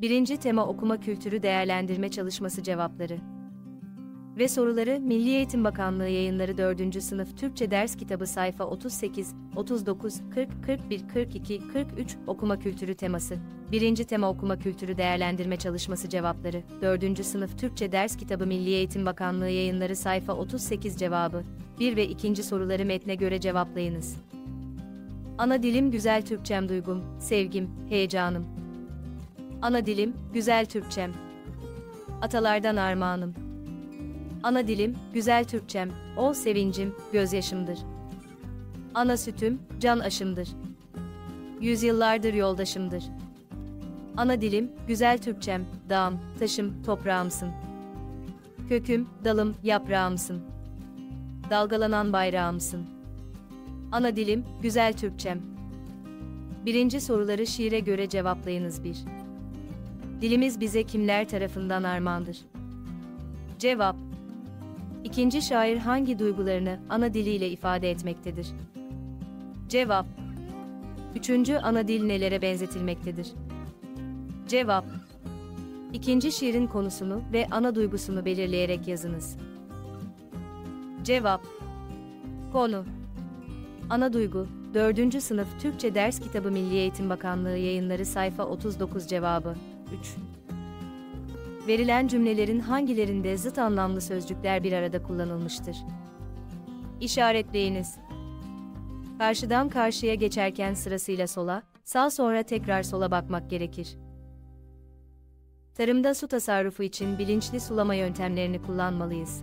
Birinci tema okuma kültürü değerlendirme çalışması cevapları ve soruları Milli Eğitim Bakanlığı Yayınları 4. Sınıf Türkçe Ders Kitabı sayfa 38, 39, 40, 41, 42, 43 okuma kültürü teması. Birinci tema okuma kültürü değerlendirme çalışması cevapları. 4. Sınıf Türkçe Ders Kitabı Milli Eğitim Bakanlığı Yayınları sayfa 38 cevabı. 1 ve 2. soruları metne göre cevaplayınız. Ana dilim güzel Türkçem duygum, sevgim, heyecanım. Ana dilim, güzel Türkçem. Atalardan armağanım. Ana dilim, güzel Türkçem, o sevincim, gözyaşımdır. Ana sütüm, can aşımdır. Yüzyıllardır yoldaşımdır. Ana dilim, güzel Türkçem, dağım, taşım, toprağımsın. Köküm, dalım, yaprağımsın. Dalgalanan bayrağımsın. Ana dilim, güzel Türkçem. Birinci soruları şiire göre cevaplayınız 1. Dilimiz bize kimler tarafından armağandır? Cevap. İkinci şair hangi duygularını ana diliyle ifade etmektedir? Cevap. Üçüncü ana dil nelere benzetilmektedir? Cevap. İkinci şiirin konusunu ve ana duygusunu belirleyerek yazınız. Cevap. Konu. Ana duygu, 4. Sınıf Türkçe Ders Kitabı Milli Eğitim Bakanlığı Yayınları sayfa 39 cevabı. 3. Verilen cümlelerin hangilerinde zıt anlamlı sözcükler bir arada kullanılmıştır? İşaretleyiniz. Karşıdan karşıya geçerken sırasıyla sola, sağ sonra tekrar sola bakmak gerekir. Tarımda su tasarrufu için bilinçli sulama yöntemlerini kullanmalıyız.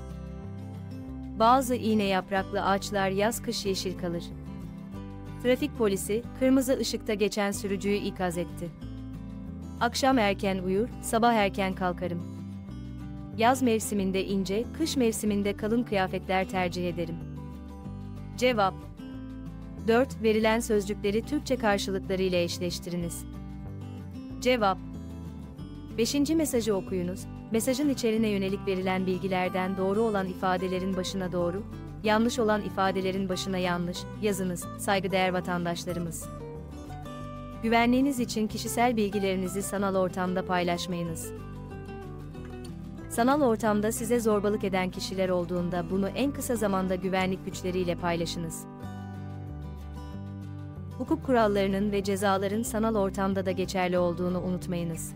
Bazı iğne yapraklı ağaçlar yaz-kış yeşil kalır. Trafik polisi, kırmızı ışıkta geçen sürücüyü ikaz etti. Akşam erken uyur, sabah erken kalkarım. Yaz mevsiminde ince, kış mevsiminde kalın kıyafetler tercih ederim. Cevap. 4. Verilen sözcükleri Türkçe karşılıklarıyla eşleştiriniz. Cevap. 5. mesajı okuyunuz. Mesajın içeriğine yönelik verilen bilgilerden doğru olan ifadelerin başına doğru, yanlış olan ifadelerin başına yanlış yazınız, saygıdeğer vatandaşlarımız. Güvenliğiniz için kişisel bilgilerinizi sanal ortamda paylaşmayınız. Sanal ortamda size zorbalık eden kişiler olduğunda bunu en kısa zamanda güvenlik güçleriyle paylaşınız. Hukuk kurallarının ve cezaların sanal ortamda da geçerli olduğunu unutmayınız.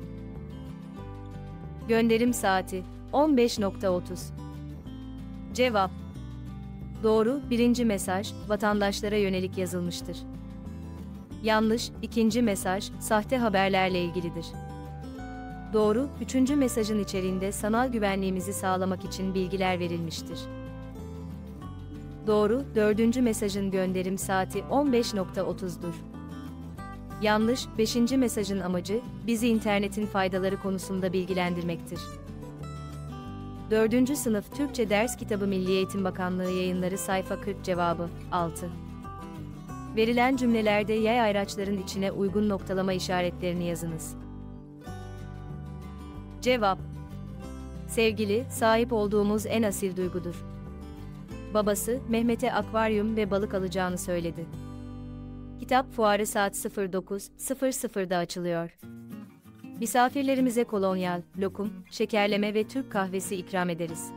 Gönderim saati 15.30. Cevap. Doğru, 1. mesaj, vatandaşlara yönelik yazılmıştır. Yanlış, 2. mesaj, sahte haberlerle ilgilidir. Doğru, 3. mesajın içeriğinde sanal güvenliğimizi sağlamak için bilgiler verilmiştir. Doğru, 4. mesajın gönderim saati 15.30'dur. Yanlış, 5. mesajın amacı, bizi internetin faydaları konusunda bilgilendirmektir. 4. Sınıf Türkçe Ders Kitabı Milli Eğitim Bakanlığı Yayınları sayfa 40 cevabı, 6. Verilen cümlelerde yay ayraçların içine uygun noktalama işaretlerini yazınız. Cevap. Sevgili, sahip olduğumuz en asil duygudur. Babası, Mehmet'e akvaryum ve balık alacağını söyledi. Kitap fuarı saat 09.00'da açılıyor. Misafirlerimize kolonyal, lokum, şekerleme ve Türk kahvesi ikram ederiz.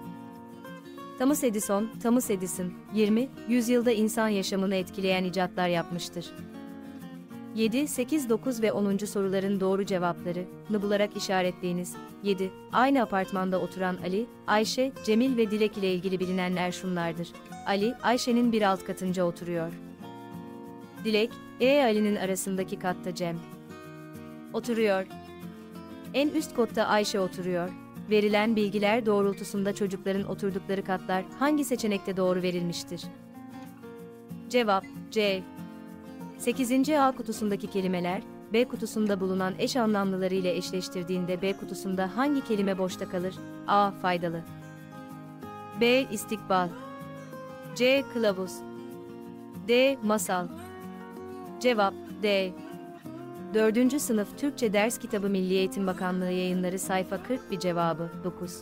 Thomas Edison, 20. yüzyılda insan yaşamını etkileyen icatlar yapmıştır. 7, 8, 9 ve 10. soruların doğru cevaplarını bularak işaretleyiniz. 7. Aynı apartmanda oturan Ali, Ayşe, Cemil ve Dilek ile ilgili bilinenler şunlardır. Ali, Ayşe'nin bir alt katınca oturuyor. Dilek, Ali'nin arasındaki katta Cem oturuyor. En üst katta Ayşe oturuyor. Verilen bilgiler doğrultusunda çocukların oturdukları katlar hangi seçenekte doğru verilmiştir? Cevap, C. 8. A kutusundaki kelimeler, B kutusunda bulunan eş anlamlıları ile eşleştirdiğinde B kutusunda hangi kelime boşta kalır? A. Faydalı. B. İstikbal. C. Kılavuz. D. Masal. Cevap, D. 4. Sınıf Türkçe Ders Kitabı Milli Eğitim Bakanlığı Yayınları sayfa 41 cevabı, 9.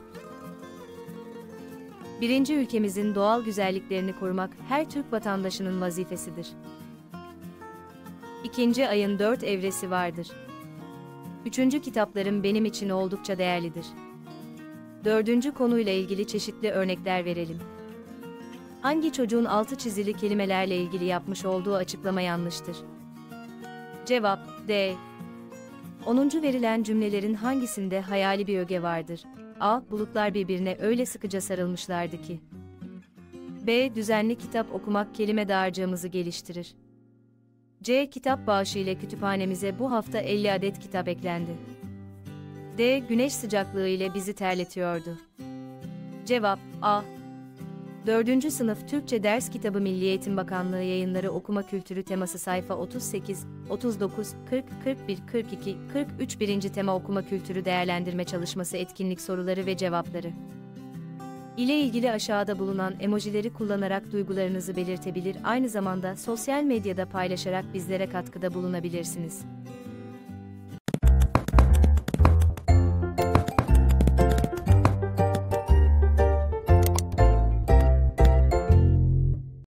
1. Ülkemizin doğal güzelliklerini korumak her Türk vatandaşının vazifesidir. 2. Ayın 4 evresi vardır. Üçüncü kitaplarım benim için oldukça değerlidir. Dördüncü konuyla ilgili çeşitli örnekler verelim. Hangi çocuğun altı çizili kelimelerle ilgili yapmış olduğu açıklama yanlıştır? Cevap D. 10. verilen cümlelerin hangisinde hayali bir öge vardır? A. Bulutlar birbirine öyle sıkıca sarılmışlardı ki. B. Düzenli kitap okumak kelime dağarcığımızı geliştirir. C. Kitap bağışı ile kütüphanemize bu hafta 50 adet kitap eklendi. D. Güneş sıcaklığı ile bizi terletiyordu. Cevap A. 4. sınıf Türkçe ders kitabı Milli Eğitim Bakanlığı Yayınları Okuma Kültürü teması sayfa 38, 39, 40, 41, 42, 43 1. tema okuma kültürü değerlendirme çalışması etkinlik soruları ve cevapları. İle ilgili aşağıda bulunan emojileri kullanarak duygularınızı belirtebilir, aynı zamanda sosyal medyada paylaşarak bizlere katkıda bulunabilirsiniz.